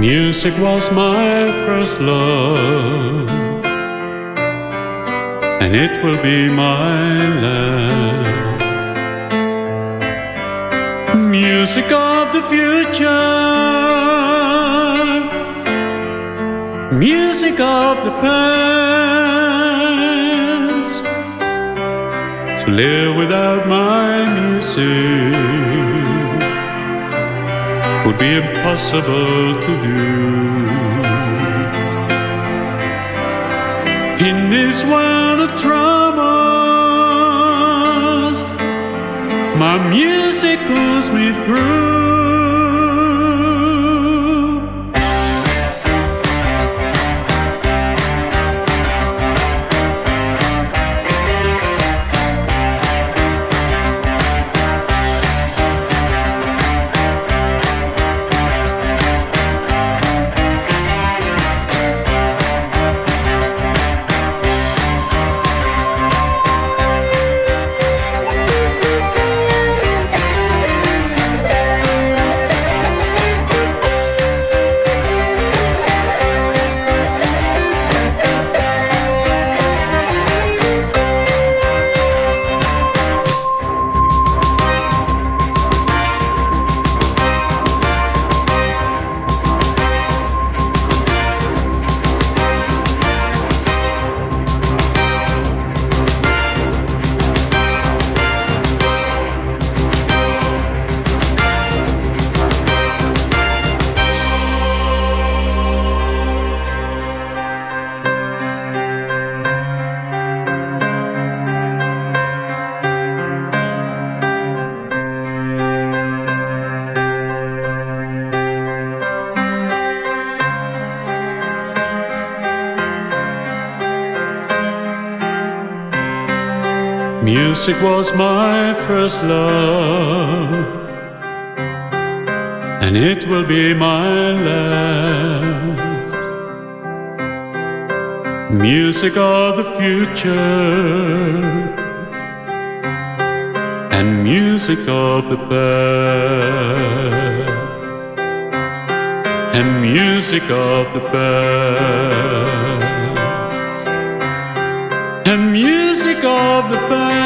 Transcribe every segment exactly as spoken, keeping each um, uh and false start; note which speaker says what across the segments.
Speaker 1: Music was my first love, and it will be my last. Music of the future, music of the past. To live without my music would be impossible to do. In this world of troubles, my music pulls me through. Music was my first love, and it will be my last. Music of the future, and music of the past, and music of the past, and music of the past.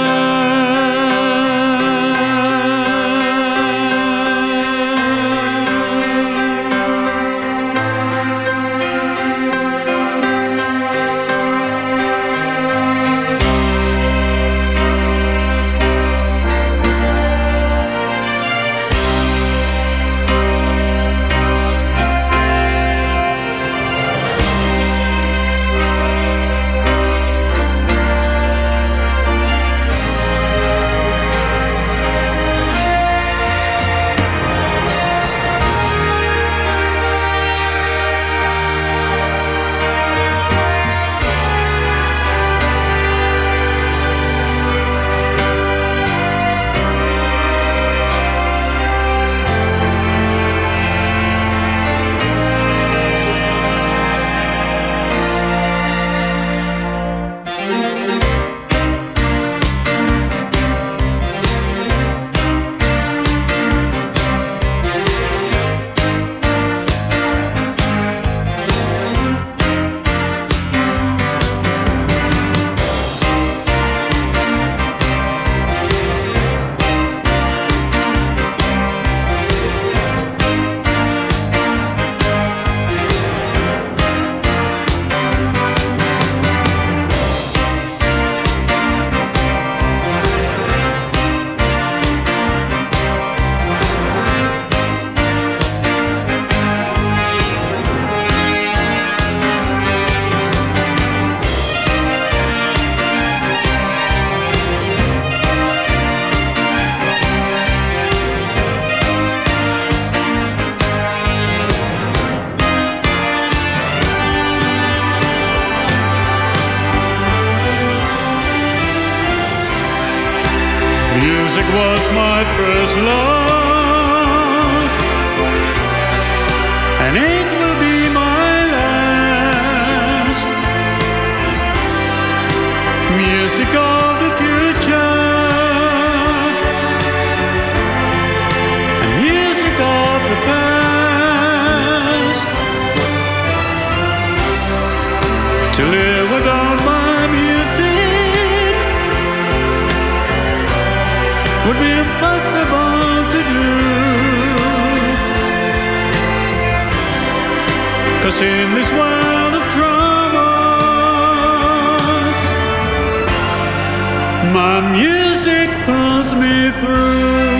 Speaker 1: Music was my first love, and it will be my last. Music of the future, and music of the past. would be impossible to do. 'Cause in this world of troubles, my music pulls me through.